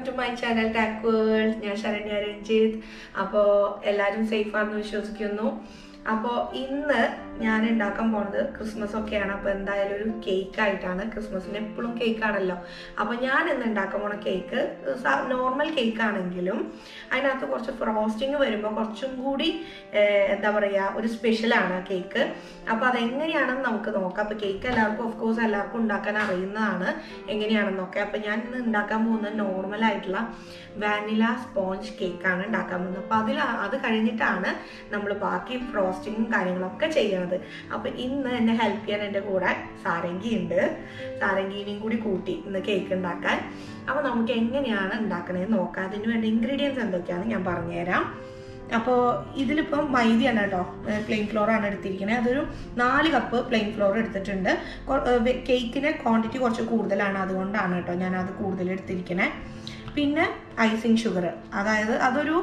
welcome to my channel Tbsp. ഞാൻ ശരണ്യ രഞ്ജിത്ത്. അപ്പോൾ എല്ലാവരും സേഫ് ആണെന്ന് വിശ്വസിക്കുന്നു. അപ്പോൾ ഇന്ന് ഞാൻ ഉണ്ടാക്കാൻ പോണത് ക്രിസ്മസ് ഒക്കെയാണ്. അപ്പോൾ എന്തായാലും ഒരു കേക്ക് ആയിട്ടാണ്. ക്രിസ്മസിന് എപ്പോഴും കേക്ക് ആണല്ലോ. അപ്പോൾ ഞാൻ ഇന്ന് ഉണ്ടാക്കാൻ പോണ കേക്ക് നോർമൽ കേക്ക് ആണെങ്കിലും അതിനകത്ത് കുറച്ച് ഫ്രോസ്റ്റിംഗ് വരുമ്പോൾ കുറച്ചും കൂടി എന്താ പറയുക ഒരു സ്പെഷ്യലാണ് കേക്ക്. അപ്പോൾ അതെങ്ങനെയാണെന്ന് നമുക്ക് നോക്കാം. അപ്പോൾ കേക്ക് എല്ലാവർക്കും ഓഫ് കോഴ്സ് എല്ലാവർക്കും ഉണ്ടാക്കാൻ അറിയുന്നതാണ് എങ്ങനെയാണെന്നൊക്കെ. അപ്പോൾ ഞാൻ ഇന്ന് ഉണ്ടാക്കാൻ പോകുന്നത് നോർമൽ ആയിട്ടുള്ള വാനില സ്പോഞ്ച് കേക്കാണ് ഉണ്ടാക്കാൻ പോകുന്നത്. അപ്പോൾ അത് കഴിഞ്ഞിട്ടാണ് നമ്മൾ ബാക്കി ഫ്രോസ്റ്റിങ്ങും കാര്യങ്ങളൊക്കെ ചെയ്യണത്. അപ്പോൾ ഇന്ന് എന്നെ ഹെൽപ്പ് ചെയ്യാൻ എൻ്റെ കൂടെ സാരംഗി ഉണ്ട്. സാരംഗീനെയും കൂടി കൂട്ടി ഇന്ന് കേക്ക് ഉണ്ടാക്കാൻ. അപ്പോൾ നമുക്ക് എങ്ങനെയാണ് ഉണ്ടാക്കണതെന്ന് നോക്കാം. അതിന് വേണ്ട ഇൻഗ്രീഡിയൻസ് എന്തൊക്കെയാണെന്ന് ഞാൻ പറഞ്ഞുതരാം. അപ്പോൾ ഇതിലിപ്പം മൈദയാണ് കേട്ടോ, പ്ലെയിൻ ഫ്ലോർ ആണ് എടുത്തിരിക്കുന്നത്. അതൊരു 4 കപ്പ് പ്ലെയിൻ ഫ്ലോർ എടുത്തിട്ടുണ്ട്. കേക്കിന് ക്വാണ്ടിറ്റി കുറച്ച് കൂടുതലാണ്, അതുകൊണ്ടാണ് കേട്ടോ ഞാനത് കൂടുതൽ എടുത്തിരിക്കുന്നത്. പിന്നെ ഐസിങ് ഷുഗർ, അതായത് അതൊരു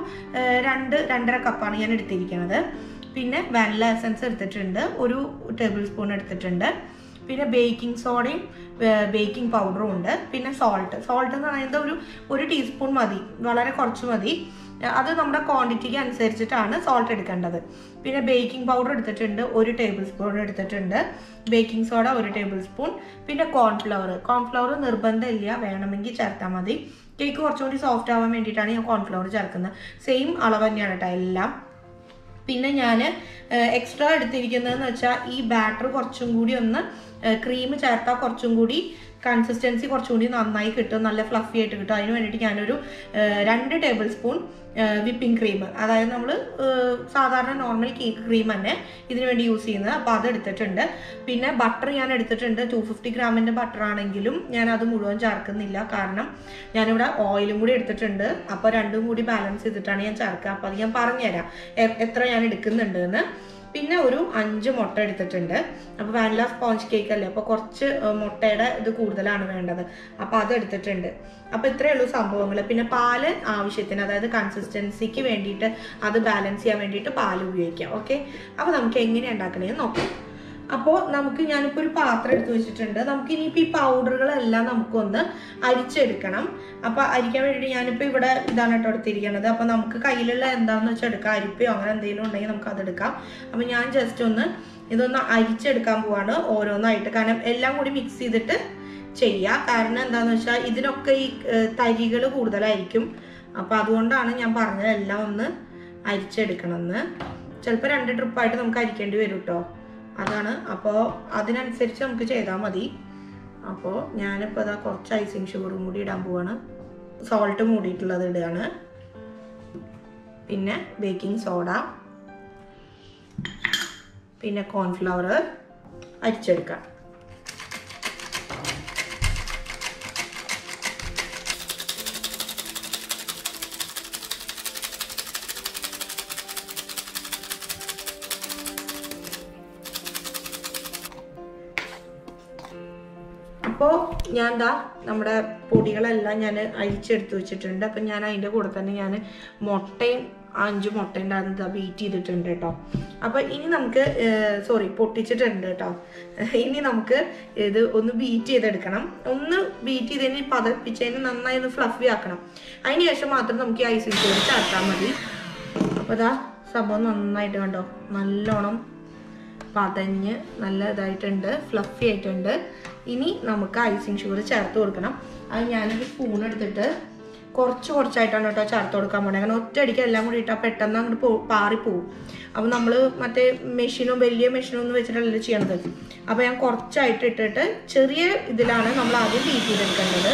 2-2.5 കപ്പാണ് ഞാൻ എടുത്തിരിക്കുന്നത്. പിന്നെ വാനില എസൻസ് എടുത്തിട്ടുണ്ട്, 1 ടേബിൾ സ്പൂൺ എടുത്തിട്ടുണ്ട്. പിന്നെ ബേക്കിംഗ് സോഡയും ബേക്കിംഗ് പൗഡറും ഉണ്ട്. പിന്നെ സോൾട്ട് എന്ന് പറയുന്നത് ഒരു ടീസ്പൂൺ മതി, വളരെ കുറച്ച് മതി. അത് നമ്മുടെ ക്വാണ്ടിറ്റിക്ക് അനുസരിച്ചിട്ടാണ് സോൾട്ട് എടുക്കേണ്ടത്. പിന്നെ ബേക്കിംഗ് പൗഡർ എടുത്തിട്ടുണ്ട്, 1 ടേബിൾ സ്പൂൺ എടുത്തിട്ടുണ്ട്. Baking soda 1 tablespoon. പിന്നെ കോൺഫ്ലവർ നിർബന്ധമില്ല, വേണമെങ്കിൽ ചേർത്താൽ മതി. കേക്ക് കുറച്ചുകൂടി സോഫ്റ്റ് ആവാൻ വേണ്ടിയിട്ടാണ് ഞാൻ കോൺഫ്ലവർ ചേർക്കുന്നത്. സെയിം അളവ് തന്നെയാണ് കേട്ടോ എല്ലാം. പിന്നെ ഞാൻ എക്സ്ട്രാ എടുത്തിരിക്കുന്നതെന്ന് വെച്ചാൽ ഈ ബാറ്റർ കുറച്ചും കൂടി ഒന്ന് ക്രീം ചേർത്താൽ കുറച്ചും കൂടി കൺസിസ്റ്റൻസി കുറച്ചും കൂടി നന്നായി കിട്ടും, നല്ല ഫ്ലഫി ആയിട്ട് കിട്ടും. അതിന് വേണ്ടിയിട്ട് ഞാനൊരു 2 ടേബിൾ സ്പൂൺ വിപ്പിംഗ് ക്രീം, അതായത് നമ്മൾ സാധാരണ നോർമൽ കേക്ക് ക്രീം തന്നെ ഇതിനു വേണ്ടി യൂസ് ചെയ്യുന്നത്. അപ്പോൾ അത് എടുത്തിട്ടുണ്ട്. പിന്നെ ബട്ടർ ഞാൻ എടുത്തിട്ടുണ്ട്. 250 ഗ്രാമിൻ്റെ ബട്ടർ ആണെങ്കിലും ഞാൻ അത് മുഴുവൻ ചേർക്കുന്നില്ല, കാരണം ഞാനിവിടെ ഓയിലും കൂടി എടുത്തിട്ടുണ്ട്. അപ്പോൾ രണ്ടും കൂടി ബാലൻസ് ചെയ്തിട്ടാണ് ഞാൻ ചേർക്കുക. അപ്പോൾ അത് ഞാൻ പറഞ്ഞുതരാം എത്ര ഞാൻ എടുക്കുന്നുണ്ട് എന്ന്. പിന്നെ ഒരു 5 മുട്ട എടുത്തിട്ടുണ്ട്. അപ്പോൾ വാനില സ്പോഞ്ച് കേക്ക് അല്ലേ, അപ്പോൾ കുറച്ച് മുട്ടയുടെ ഇത് കൂടുതലാണ് വേണ്ടത്. അപ്പോൾ അത് എടുത്തിട്ടുണ്ട്. അപ്പോൾ ഇത്രയേ ഉള്ളൂ സംഭവങ്ങൾ. പിന്നെ പാല് ആവശ്യത്തിന്, അതായത് കൺസിസ്റ്റൻസിക്ക് വേണ്ടിയിട്ട് അത് ബാലൻസ് ചെയ്യാൻ വേണ്ടിയിട്ട് പാൽ ഉപയോഗിക്കാം. ഓക്കെ, അപ്പോൾ നമുക്ക് എങ്ങനെയാണ് ഉണ്ടാക്കണേന്ന് നോക്കാം. അപ്പോൾ ഞാനിപ്പോൾ ഒരു പാത്രം എടുത്ത് വെച്ചിട്ടുണ്ട്. നമുക്ക് ഇനിയിപ്പോൾ ഈ പൗഡറുകളെല്ലാം നമുക്കൊന്ന് അരിച്ചെടുക്കണം. അപ്പോൾ അരിക്കാൻ വേണ്ടിയിട്ട് ഞാനിപ്പോൾ ഇവിടെ ഇതാണ് കേട്ടോ എടുത്തിരിക്കുന്നത്. അപ്പോൾ നമുക്ക് കയ്യിലുള്ള എന്താണെന്ന് വെച്ചാൽ എടുക്കാം. അരിപ്പയോ അങ്ങനെ എന്തെങ്കിലും ഉണ്ടെങ്കിൽ നമുക്ക് അതെടുക്കാം. അപ്പോൾ ഞാൻ ജസ്റ്റ് ഇതൊന്ന് അരിച്ചെടുക്കാൻ പോവാണ് ഓരോന്നായിട്ട്. കാരണം എല്ലാം കൂടി മിക്സ് ചെയ്തിട്ട് ചെയ്യുക. കാരണം എന്താണെന്ന് വെച്ചാൽ ഇതിനൊക്കെ ഈ തരികൾ കൂടുതലായിരിക്കും. അപ്പോൾ അതുകൊണ്ടാണ് ഞാൻ പറഞ്ഞത് എല്ലാം ഒന്ന് അരിച്ചെടുക്കണമെന്ന്. ചിലപ്പോൾ 2 ട്രിപ്പായിട്ട് നമുക്ക് അരിക്കേണ്ടി വരും കേട്ടോ, അതാണ്. അപ്പോൾ അതിനനുസരിച്ച് നമുക്ക് ചെയ്താൽ മതി. അപ്പോൾ ഞാനിപ്പോൾ ഇതാ കുറച്ച് ഐസിങ് ഷുഗറും കൂടി ഇടാൻ പോവാണ്. സോൾട്ട് മൂടിയിട്ടുള്ളത് ഇടുകയാണ്. പിന്നെ ബേക്കിംഗ് സോഡ, പിന്നെ കോൺഫ്ലവർ അരിച്ചെടുക്കാം. അപ്പോൾ ഞാൻ നമ്മുടെ പൊടികളെല്ലാം ഞാൻ അരിച്ചെടുത്ത് വെച്ചിട്ടുണ്ട്. അപ്പം ഞാൻ അതിൻ്റെ കൂടെ തന്നെ ഞാൻ 5 മുട്ടയും ഉണ്ടായിരുന്നത് ബീറ്റ് ചെയ്തിട്ടുണ്ട് കേട്ടോ. അപ്പോൾ ഇനി നമുക്ക് പൊട്ടിച്ചിട്ടുണ്ട് കേട്ടോ. ഇനി നമുക്ക് ഇത് ഒന്ന് ബീറ്റ് ചെയ്തെടുക്കണം. ഒന്ന് ബീറ്റ് ചെയ്തതിന് പതപ്പിച്ചതിന് നന്നായി ഒന്ന് ഫ്ലഫി ആക്കണം. അതിന് ശേഷം മാത്രം നമുക്ക് ഈ ഐസിങ് ഷുഗർ ചേർത്താൽ മതി. അപ്പോൾ സംഭവം നന്നായിട്ട് കണ്ടോ, നല്ലോണം പതഞ്ഞ് നല്ല ഇതായിട്ടുണ്ട്, ഫ്ലഫി ആയിട്ടുണ്ട്. ഇനി നമുക്ക് ഐസിങ് ഷുഗർ ചേർത്ത് കൊടുക്കണം. അത് ഞാനൊരു സ്പൂൺ എടുത്തിട്ട് കുറച്ചായിട്ടാണ് കേട്ടോ ചേർത്ത് കൊടുക്കാൻ പോണേ. കാരണം ഒറ്റയടിക്ക് എല്ലാം കൂടി ഇട്ടാൽ പെട്ടെന്ന് അങ്ങോട്ട് പാറിപ്പോവും. അപ്പോൾ നമ്മൾ മറ്റേ വലിയ മെഷീനോ ഒന്നും വെച്ചിട്ടല്ല ചെയ്യണത്. അപ്പോൾ ഞാൻ കുറച്ചായിട്ട് ഇട്ടിട്ട് ചെറിയ ഇതിലാണ് നമ്മൾ ആദ്യം ബീറ്റ് ചെയ്തെടുക്കേണ്ടത്.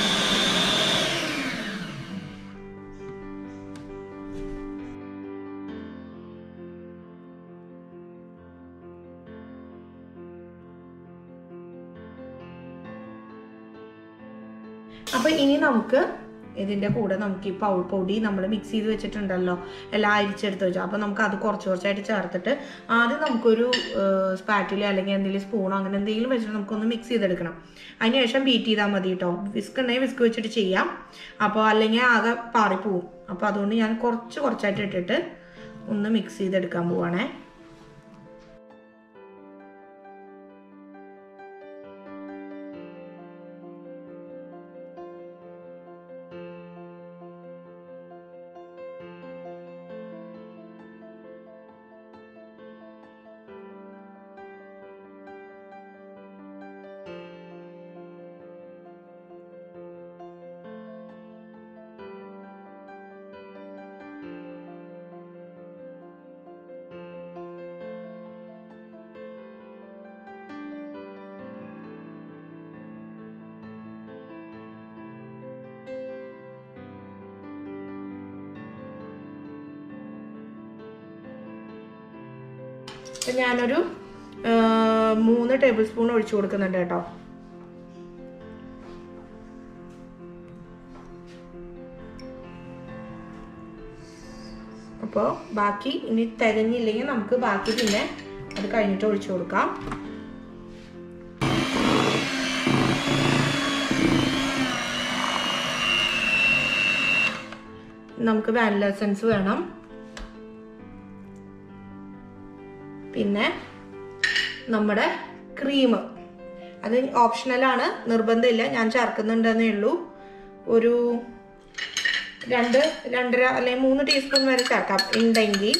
അപ്പോൾ ഇനി നമുക്ക് ഇതിൻ്റെ കൂടെ നമുക്ക് ഈ പൊടി നമ്മൾ മിക്സ് ചെയ്ത് വെച്ചിട്ടുണ്ടല്ലോ, എല്ലാം അരിച്ചെടുത്ത് വെച്ചു. അപ്പോൾ നമുക്ക് അത് കുറച്ചായിട്ട് ചേർത്തിട്ട് ആദ്യം നമുക്കൊരു സ്പാറ്റില അല്ലെങ്കിൽ എന്തെങ്കിലും സ്പൂണോ അങ്ങനെ എന്തെങ്കിലും വെച്ചിട്ട് നമുക്കൊന്ന് മിക്സ് ചെയ്തെടുക്കണം. അതിന് ശേഷം ബീറ്റ് ചെയ്താൽ മതി കേട്ടോ. വിസ്ക് ഉണ്ടെങ്കിൽ വിസ്ക് വെച്ചിട്ട് ചെയ്യാം. അപ്പോൾ അല്ലെങ്കിൽ ആകെ പാറിപ്പോവും. അപ്പോൾ അതുകൊണ്ട് ഞാൻ കുറച്ചായിട്ട് ഇട്ടിട്ട് ഒന്ന് മിക്സ് ചെയ്തെടുക്കാൻ പോവാണേ. അപ്പം ഞാനൊരു 3 ടേബിൾ സ്പൂൺ ഒഴിച്ചു കൊടുക്കുന്നുണ്ട് കേട്ടോ. അപ്പോൾ ബാക്കി ഇനി തികഞ്ഞില്ലെങ്കിൽ നമുക്ക് ബാക്കി പിന്നെ അത് കഴിഞ്ഞിട്ട് ഒഴിച്ചു കൊടുക്കാം. നമുക്ക് വാനില എസൻസ് വേണം. പിന്നെ നമ്മുടെ ക്രീം, അത് ഓപ്ഷണലാണ്, നിർബന്ധമില്ല, ഞാൻ ചേർക്കുന്നുണ്ടെന്നേ ഉള്ളൂ. ഒരു 2-2.5 അല്ലെങ്കിൽ 3 ടീസ്പൂൺ വരെ ചേർക്കാം ഉണ്ടെങ്കിൽ.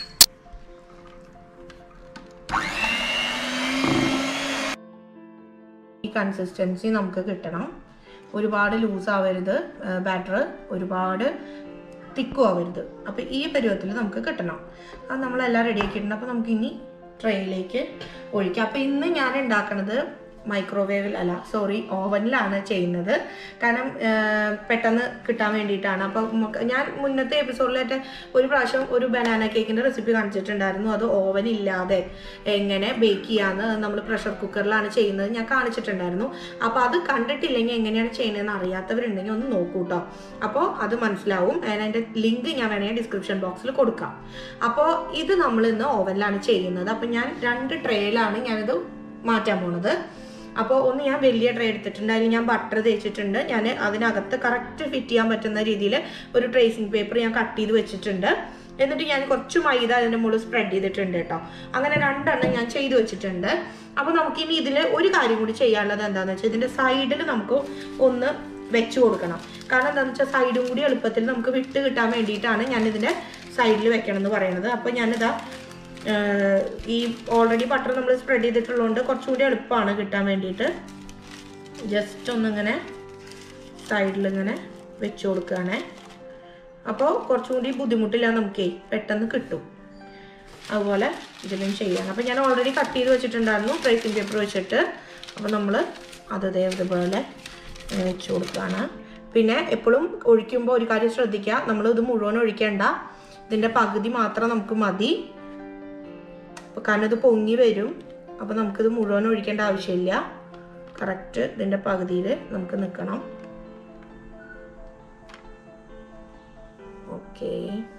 ഈ കൺസിസ്റ്റൻസി നമുക്ക് കിട്ടണം. ഒരുപാട് ലൂസ് ആവരുത് ബാറ്റർ, ഒരുപാട് തിക്കും ആവരുത്. അപ്പോൾ ഈ പരുവത്തിൽ നമുക്ക് കിട്ടണം. അത് നമ്മളെല്ലാം റെഡി ആക്കിയിട്ടുണ്ട്. അപ്പോൾ നമുക്ക് ഇനി ട്രേയിലേക്ക് ഒഴിക്കാം. അപ്പോൾ ഇന്ന് ഞാൻ ഉണ്ടാക്കുന്നത് മൈക്രോവേവിൽ അല്ല, സോറി, ഓവനിലാണ് ചെയ്യുന്നത്. കാരണം പെട്ടെന്ന് കിട്ടാൻ വേണ്ടിയിട്ടാണ്. അപ്പോൾ ഞാൻ മുന്നത്തെ എപ്പിസോഡിലായിട്ട് ഒരു പ്രാവശ്യം ഒരു ബനാന കേക്കിൻ്റെ റെസിപ്പി കാണിച്ചിട്ടുണ്ടായിരുന്നു. അത് ഓവൻ ഇല്ലാതെ എങ്ങനെ ബേക്ക് ചെയ്യാമെന്ന്, നമ്മൾ പ്രഷർ കുക്കറിലാണ് ചെയ്യുന്നത്, ഞാൻ കാണിച്ചിട്ടുണ്ടായിരുന്നു. അപ്പോൾ അത് കണ്ടിട്ടില്ലെങ്കിൽ എങ്ങനെയാണ് ചെയ്യുന്നതെന്ന് അറിയാത്തവരുണ്ടെങ്കിൽ ഒന്ന് നോക്കൂ കേട്ടോ. അപ്പോൾ അത് മനസ്സിലാവും. അതിൻ്റെ ലിങ്ക് ഞാൻ വേണമെങ്കിൽ ഡിസ്ക്രിപ്ഷൻ ബോക്സിൽ കൊടുക്കാം. അപ്പോൾ ഇത് നമ്മൾ ഇന്ന് ഓവനിലാണ് ചെയ്യുന്നത്. അപ്പോൾ ഞാൻ 2 ട്രേയിലാണ് ഞാനിത് മാറ്റാൻ പോണത്. അപ്പോൾ ഒന്ന് ഞാൻ വലിയ ട്രേ എടുത്തിട്ടുണ്ട്, അതിൽ ഞാൻ ബട്ടർ തേച്ചിട്ടുണ്ട്. ഞാൻ അതിനകത്ത് കറക്റ്റ് ഫിറ്റ് ചെയ്യാൻ പറ്റുന്ന രീതിയിൽ ഒരു ട്രേസിങ് പേപ്പർ ഞാൻ കട്ട് ചെയ്ത് വെച്ചിട്ടുണ്ട്. എന്നിട്ട് ഞാൻ കുറച്ച് മൈദ അതിൻ്റെ മുകളിൽ സ്പ്രെഡ് ചെയ്തിട്ടുണ്ട് കേട്ടോ. അങ്ങനെ 2 എണ്ണം ഞാൻ ചെയ്ത് വെച്ചിട്ടുണ്ട്. അപ്പോൾ നമുക്കിനി ഇതിൽ ഒരു കാര്യം കൂടി ചെയ്യാനുള്ളത് എന്താണെന്ന് വെച്ചാൽ, ഇതിൻ്റെ സൈഡിൽ നമുക്ക് ഒന്ന് വെച്ച് കൊടുക്കണം. കാരണം എന്താണെന്ന് വെച്ചാൽ സൈഡും കൂടി എളുപ്പത്തിൽ നമുക്ക് വിട്ട് കിട്ടാൻ വേണ്ടിയിട്ടാണ് ഞാനിതിൻ്റെ സൈഡിൽ വെക്കണം എന്ന് പറയുന്നത്. അപ്പോൾ ഞാനിതാ ഈ ഓൾറെഡി ബട്ടർ നമ്മൾ സ്പ്രെഡ് ചെയ്തിട്ടുള്ളതുകൊണ്ട് കുറച്ചുകൂടി എളുപ്പമാണ് കിട്ടാൻ വേണ്ടിയിട്ട്. ജസ്റ്റ് ഒന്നിങ്ങനെ സൈഡിലിങ്ങനെ വെച്ച് കൊടുക്കുകയാണേ. അപ്പോൾ കുറച്ചും കൂടി ബുദ്ധിമുട്ടില്ല, നമുക്ക് പെട്ടെന്ന് കിട്ടും. അതുപോലെ ഇതിലും ചെയ്യണം. അപ്പോൾ ഞാൻ ഓൾറെഡി കട്ട് ചെയ്ത് വെച്ചിട്ടുണ്ടായിരുന്നു ട്രേസിങ് പേപ്പർ വെച്ചിട്ട്. അപ്പോൾ നമ്മൾ അത് ഇതേപോലെ വെച്ച് കൊടുക്കുകയാണ്. പിന്നെ എപ്പോഴും ഒഴിക്കുമ്പോൾ ഒരു കാര്യം ശ്രദ്ധിക്കുക, നമ്മളിത് മുഴുവൻ ഒഴിക്കേണ്ട, ഇതിൻ്റെ പകുതി മാത്രം നമുക്ക് മതി. കാരണം ഇത് പൊങ്ങി വരും. അപ്പോൾ നമുക്കിത് മുഴുവൻ ഒഴിക്കേണ്ട ആവശ്യമില്ല. കറക്റ്റ് ഇതിൻ്റെ പകുതിയിൽ നമുക്ക് നിൽക്കണം. ഓക്കെ,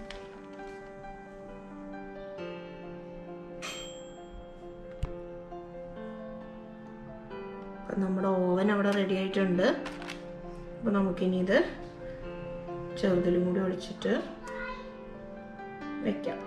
അപ്പം നമ്മുടെ ഓവൻ അവിടെ റെഡി ആയിട്ടുണ്ട്. അപ്പോൾ നമുക്കിനി ഇത് ചെറുതിലും കൂടി ഒഴിച്ചിട്ട് വെക്കാം.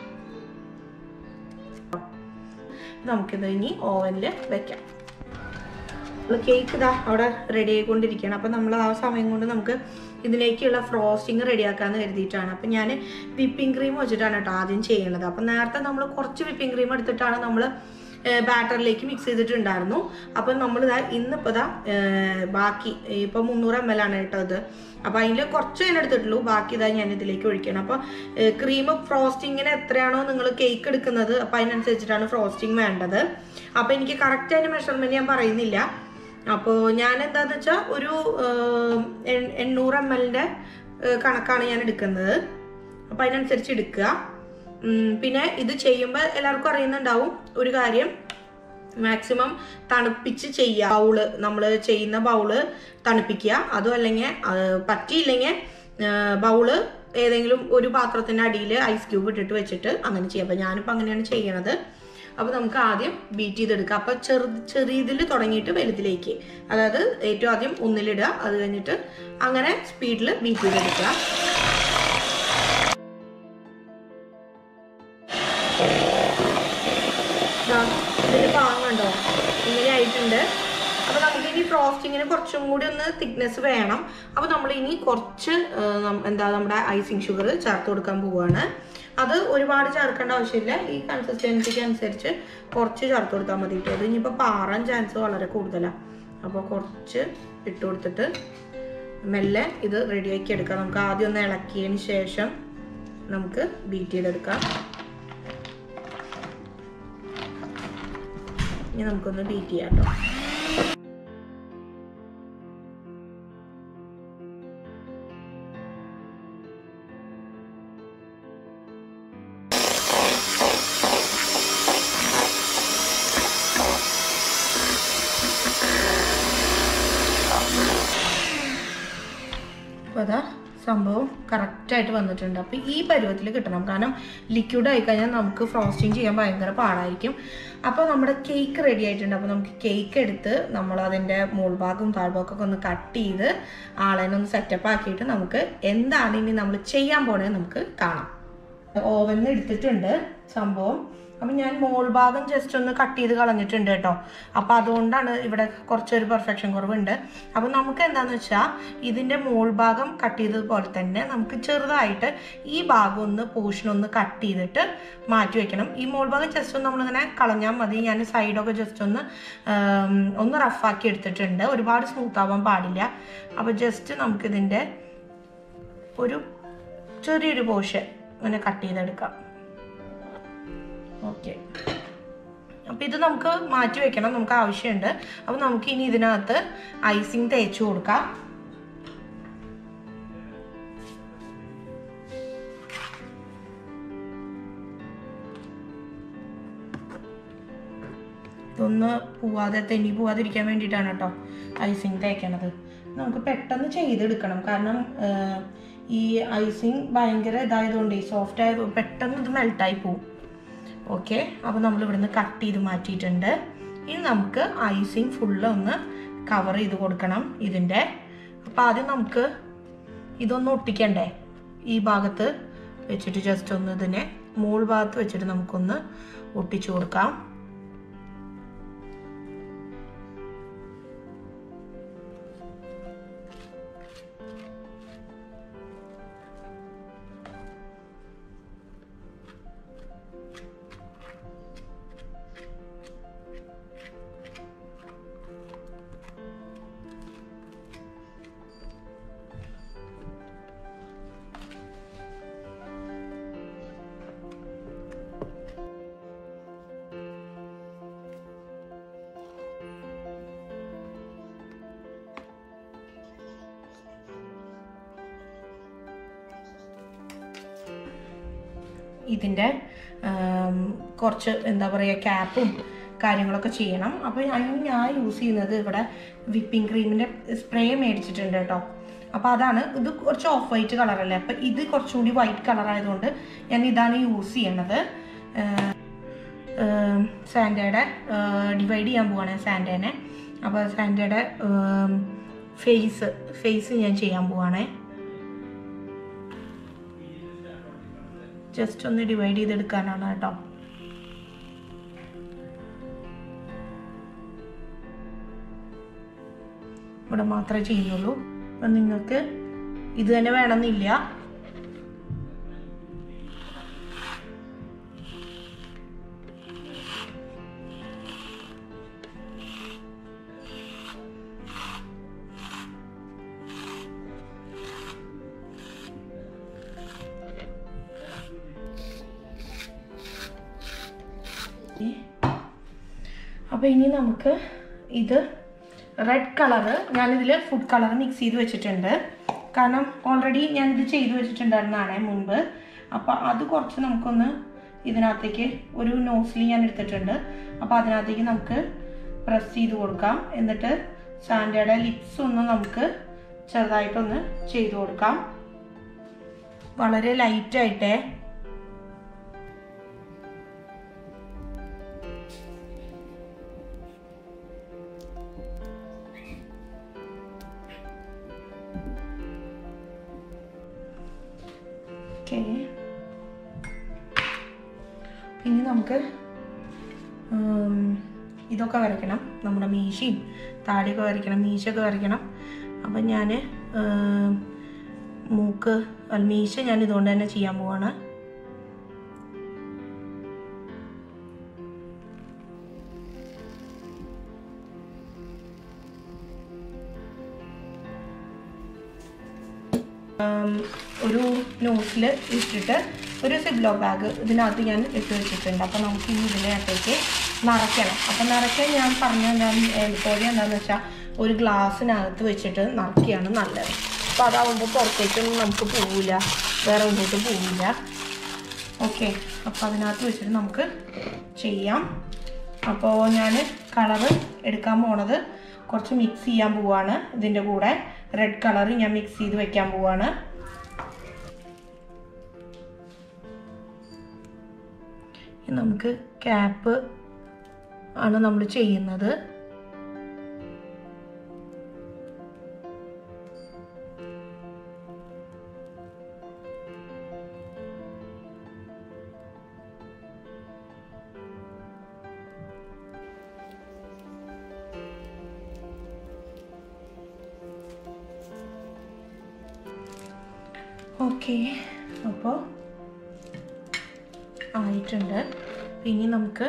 നമുക്കിത് ഇനി ഓവനിൽ വെക്കാം. കേക്ക് ഇതാ അവിടെ റെഡി ആയിക്കൊണ്ടിരിക്കുകയാണ്. അപ്പം നമ്മൾ ആ സമയം കൊണ്ട് നമുക്ക് ഇതിലേക്കുള്ള ഫ്രോസ്റ്റിങ് റെഡിയാക്കാമെന്ന് കരുതിയിട്ടാണ്. അപ്പം ഞാൻ വിപ്പിംഗ് ക്രീം വെച്ചിട്ടാണ് കേട്ടോ ആദ്യം ചെയ്യണത്. അപ്പം നേരത്തെ നമ്മൾ കുറച്ച് വിപ്പിംഗ് ക്രീം എടുത്തിട്ടാണ് നമ്മൾ ബാറ്ററിലേക്ക് മിക്സ് ചെയ്തിട്ടുണ്ടായിരുന്നു. അപ്പം നമ്മളിതാ ഇന്നിപ്പോൾ ഇതാ ബാക്കി ഇപ്പോൾ 300 ml ആണ് കേട്ടോ ഇത്. അപ്പോൾ അതിൽ കുറച്ച് ഞാൻ എടുത്തിട്ടുള്ളൂ, ബാക്കി ഇതാ ഞാൻ ഇതിലേക്ക് ഒഴിക്കണം. അപ്പോൾ ക്രീം ഫ്രോസ്റ്റിങ്ങിന് എത്രയാണോ നിങ്ങൾ കേക്ക് എടുക്കുന്നത് അപ്പോൾ അതിനനുസരിച്ചിട്ടാണ് ഫ്രോസ്റ്റിംഗ് വേണ്ടത്. അപ്പോൾ എനിക്ക് കറക്റ്റ് അതിൻ്റെ മെഷർമെൻറ്റ് ഞാൻ പറയുന്നില്ല. അപ്പോൾ ഞാൻ എന്താണെന്ന് വെച്ചാൽ ഒരു 800 ml കണക്കാണ് ഞാൻ എടുക്കുന്നത്. അപ്പോൾ അതിനനുസരിച്ച് എടുക്കുക. പിന്നെ ഇത് ചെയ്യുമ്പോൾ എല്ലാവർക്കും അറിയുന്നുണ്ടാവും ഒരു കാര്യം, മാക്സിമം തണുപ്പിച്ച് ചെയ്യുക. ബൗള്, നമ്മൾ ചെയ്യുന്ന ബൗള് തണുപ്പിക്കുക. അതും അല്ലെങ്കിൽ പറ്റിയില്ലെങ്കിൽ ബൗള് ഏതെങ്കിലും ഒരു പാത്രത്തിൻ്റെ അടിയിൽ ഐസ് ക്യൂബ് ഇട്ടിട്ട് വെച്ചിട്ട് അങ്ങനെ ചെയ്യാം. അപ്പോൾ ഞാനിപ്പോൾ അങ്ങനെയാണ് ചെയ്യണത്. അപ്പോൾ നമുക്ക് ആദ്യം ബീറ്റ് ചെയ്തെടുക്കുക. അപ്പോൾ ചെറിയതിൽ തുടങ്ങിയിട്ട് വലുതിലേക്ക്, അതായത് ഏറ്റവും ആദ്യം ഒന്നിലിടുക, അത് കഴിഞ്ഞിട്ട് അങ്ങനെ സ്പീഡിൽ ബീറ്റ് ചെയ്തെടുക്കുക. ഇതിന് പാങ്ങുണ്ടോ, ഇങ്ങനെ ആയിട്ടുണ്ട്. അപ്പോൾ നമുക്കിനി ഫ്രോസ്റ്റിങ്ങിന് കുറച്ചും കൂടി ഒന്ന് തിക്നെസ് വേണം. അപ്പോൾ നമ്മളിനി കുറച്ച് നമ്മുടെ ഐസിങ് ഷുഗർ ചേർത്ത് കൊടുക്കാൻ പോവുകയാണ്. അത് ഒരുപാട് ചേർക്കേണ്ട ആവശ്യമില്ല, ഈ കൺസിസ്റ്റൻസിക്ക് അനുസരിച്ച് കുറച്ച് ചേർത്ത് കൊടുത്താൽ മതി കേട്ടോ. അത് ഇനിയിപ്പോൾ പാറാൻ ചാൻസ് വളരെ കൂടുതലാണ്. അപ്പോൾ കുറച്ച് ഇട്ട് കൊടുത്തിട്ട് മെല്ലെ ഇത് റെഡിയാക്കി എടുക്കാം. നമുക്ക് ആദ്യം ഒന്ന് ഇളക്കിയതിന് ശേഷം നമുക്ക് ബീറ്റ് ചെയ്തെടുക്കാം. ഇനി നമുക്കൊന്ന് ബീറ്റ് ചെയ്യാം കേട്ടോ. സംഭവം കറക്റ്റായിട്ട് വന്നിട്ടുണ്ട്. അപ്പോൾ ഈ പരുവത്തിൽ കിട്ടണം, കാരണം ലിക്വിഡ് ആയി കഴിഞ്ഞാൽ നമുക്ക് ഫ്രോസ്റ്റിംഗ് ചെയ്യാൻ ഭയങ്കര പാടായിരിക്കും. അപ്പോൾ നമ്മുടെ കേക്ക് റെഡി ആയിട്ടുണ്ട്. അപ്പോൾ നമുക്ക് കേക്ക് എടുത്ത് നമ്മൾ അതിൻ്റെ മുൾഭാഗവും താഴ്ഭാഗമൊക്കെ ഒന്ന് കട്ട് ചെയ്ത് ആളെനൊന്ന് സെറ്റപ്പ് ആക്കിയിട്ട് നമുക്ക് എന്താണ് ഇനി നമ്മൾ ചെയ്യാൻ പോണേ നമുക്ക് കാണാം. ഓവനിൽ എടുത്തിട്ടുണ്ട് സംഭവം. അപ്പം ഞാൻ മോൾ ഭാഗം ജസ്റ്റ് ഒന്ന് കട്ട് ചെയ്ത് കളഞ്ഞിട്ടുണ്ട് കേട്ടോ. അപ്പോൾ അതുകൊണ്ടാണ് ഇവിടെ കുറച്ചൊരു പെർഫെക്ഷൻ കുറവുണ്ട്. അപ്പോൾ നമുക്ക് എന്താണെന്ന് വെച്ചാൽ ഇതിൻ്റെ മോൾ ഭാഗം കട്ട് ചെയ്തതുപോലെ തന്നെ നമുക്ക് ചെറുതായിട്ട് ഈ ഭാഗം ഒന്ന് പോർഷൻ ഒന്ന് കട്ട് ചെയ്തിട്ട് മാറ്റി വെക്കണം. ഈ മോൾ ഭാഗം ജസ്റ്റ് ഒന്ന് നമ്മളിങ്ങനെ കളഞ്ഞാൽ മതി. ഞാൻ സൈഡൊക്കെ ജസ്റ്റ് ഒന്ന് റഫാക്കി എടുത്തിട്ടുണ്ട്. ഒരുപാട് സ്മൂത്ത് ആവാൻ പാടില്ല. അപ്പോൾ ജസ്റ്റ് നമുക്കിതിൻ്റെ ഒരു ചെറിയൊരു പോർഷൻ അങ്ങനെ കട്ട് ചെയ്തെടുക്കാം. ഓക്കെ, അപ്പം ഇത് നമുക്ക് മാറ്റി വെക്കണം, നമുക്ക് ആവശ്യമുണ്ട്. അപ്പം നമുക്ക് ഇനി ഇതിനകത്ത് ഐസിങ് തേച്ച് കൊടുക്കാം. ഇതൊന്ന് തെന്നി പോവാതിരിക്കാൻ വേണ്ടിയിട്ടാണ് കേട്ടോ ഐസിങ് തേക്കണത്. നമുക്ക് പെട്ടെന്ന് ചെയ്തെടുക്കണം, കാരണം ഈ ഐസിങ് ഭയങ്കര ഇതായതുകൊണ്ട് സോഫ്റ്റ് ആയതുകൊണ്ട് പെട്ടെന്ന് ഇത് മെൽട്ടായി പോവും. ഓക്കെ, അപ്പോൾ നമ്മൾ ഇവിടുന്ന് കട്ട് ചെയ്ത് മാറ്റിയിട്ടുണ്ട്. ഇനി നമുക്ക് ഐസിങ് ഫുള്ള് ഒന്ന് കവർ ചെയ്ത് കൊടുക്കണം ഇതിൻ്റെ. അപ്പോൾ ആദ്യം നമുക്ക് ഇതൊന്ന് ഒട്ടിക്കണ്ടേ, ഈ ഭാഗത്ത് വെച്ചിട്ട് ജസ്റ്റ് ഒന്ന് ഇതിനെ മോൾ ഭാഗത്ത് വെച്ചിട്ട് നമുക്കൊന്ന് ഒട്ടിച്ചു കൊടുക്കാം. ഇതിൻ്റെ കുറച്ച് എന്താ പറയുക ക്യാപ്പും കാര്യങ്ങളൊക്കെ ചെയ്യണം. അപ്പോൾ ഞാൻ യൂസ് ചെയ്യുന്നത് ഇവിടെ വിപ്പിംഗ് ക്രീമിൻ്റെ സ്പ്രേ മേടിച്ചിട്ടുണ്ട് കേട്ടോ. അപ്പോൾ അതാണ്, ഇത് കുറച്ച് ഓഫ് വൈറ്റ് കളറല്ലേ, അപ്പോൾ ഇത് കുറച്ചും കൂടി വൈറ്റ് കളർ ആയതുകൊണ്ട് ഞാൻ ഇതാണ് യൂസ് ചെയ്യണത്. സാൻഡയുടെ ഡിവൈഡ് ചെയ്യാൻ പോവാണ് സാൻഡേനെ. അപ്പോൾ സാൻഡയുടെ ഫേസ് ഞാൻ ചെയ്യാൻ പോവാണേ. ജസ്റ്റ് ഒന്ന് ഡിവൈഡ് ചെയ്തെടുക്കാനാണ് കേട്ടോ. ഇവിടെ മാത്രമേ ചെയ്യുന്നുള്ളൂ. അപ്പം നിങ്ങൾക്ക് ഇത് തന്നെ വേണമെന്നില്ല. അപ്പോൾ ഇനി നമുക്ക് ഇത് റെഡ് കളറ്, ഞാനിതിൽ ഫുഡ് കളർ മിക്സ് ചെയ്ത് വെച്ചിട്ടുണ്ട്. കാരണം ഓൾറെഡി ഞാനിത് ചെയ്ത് വെച്ചിട്ടുണ്ടായിരുന്നതാണ് മുൻപ്. അപ്പോൾ അത് കുറച്ച് നമുക്കൊന്ന് ഇതിനകത്തേക്ക് ഒരു നോസിൽ ഞാൻ എടുത്തിട്ടുണ്ട്. അപ്പോൾ അതിനകത്തേക്ക് നമുക്ക് പ്രസ് ചെയ്ത് കൊടുക്കാം. എന്നിട്ട് സാൻഡയുടെ ലിപ്സ് ഒന്ന് നമുക്ക് ചെറുതായിട്ടൊന്ന് ചെയ്ത് കൊടുക്കാം. വളരെ ലൈറ്റായിട്ടേ. ഓക്കെ, ഇനി നമുക്ക് ഇതൊക്കെ വരയ്ക്കണം. നമ്മുടെ മീശയും താടിയൊക്കെ വരയ്ക്കണം, മീശയൊക്കെ വരയ്ക്കണം. അപ്പം ഞാൻ മീശ ഞാൻ ഇതുകൊണ്ട് തന്നെ ചെയ്യാൻ പോവാണ്. ഒരു നോസിൽ ഇട്ടിട്ട് ഒരു സിബ്ലോ ബാഗ് ഇതിനകത്ത് ഞാൻ ഇട്ട് വെച്ചിട്ടുണ്ട്. അപ്പോൾ നമുക്ക് ഈ ഇതിനകത്തേക്ക് നിറയ്ക്കണം. അപ്പം നിറയ്ക്കാൻ ഞാൻ പറഞ്ഞ എളുപ്പവഴി എന്താണെന്ന് വെച്ചാൽ ഒരു ഗ്ലാസ്സിനകത്ത് വെച്ചിട്ട് നിറയ്ക്കുകയാണ് നല്ലത്. അപ്പോൾ അതാവുമ്പോൾ പുറത്തേക്കൊന്നും നമുക്ക് പോവില്ല, വേറെ ഒന്നിട്ട് പോവില്ല. ഓക്കെ, അപ്പോൾ അതിനകത്ത് വെച്ചിട്ട് നമുക്ക് ചെയ്യാം. അപ്പോൾ ഞാൻ കളറ് എടുക്കാൻ പോണത് കുറച്ച് മിക്സ് ചെയ്യാൻ പോവാണ്. ഇതിൻ്റെ കൂടെ റെഡ് കളർ ഞാൻ മിക്സ് ചെയ്ത് വെക്കാൻ പോവാണ്. നമുക്ക് ക്യാപ്പ് ആണ് നമ്മൾ ചെയ്യുന്നത്. ഓക്കെ, അപ്പോൾ ആയിട്ടുണ്ട്. ഇനി നമുക്ക്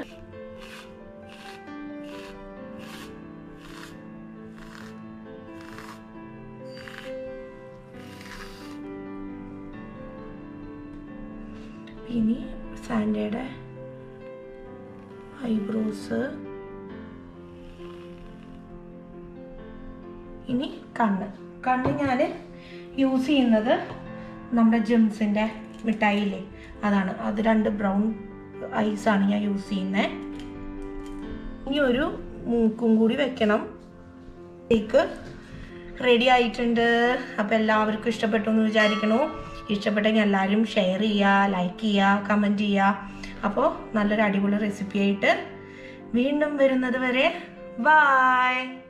ഇനി സാൻഡയുടെ ഐബ്രോസ്, ഇനി കണ്ണ് ഞാൻ യൂസ് ചെയ്യുന്നത് നമ്മുടെ ജെംസിൻ്റെ മിഠായില്ലേ അതാണ്. അത് 2 ബ്രൗൺ ഐസാണ് ഞാൻ യൂസ് ചെയ്യുന്നത്. ഇനി ഒരു മൂക്കും കൂടി വെക്കണം. കേക്ക് റെഡി ആയിട്ടുണ്ട്. അപ്പോൾ എല്ലാവർക്കും ഇഷ്ടപ്പെട്ടു എന്ന് വിചാരിക്കണു. ഇഷ്ടപ്പെട്ടെങ്കിൽ എല്ലാവരും ഷെയർ ചെയ്യുക, ലൈക്ക് ചെയ്യുക, കമൻറ്റ് ചെയ്യുക. അപ്പോൾ നല്ലൊരു അടിപൊളി റെസിപ്പി ആയിട്ട് വീണ്ടും വരുന്നത് വരെ ബൈ.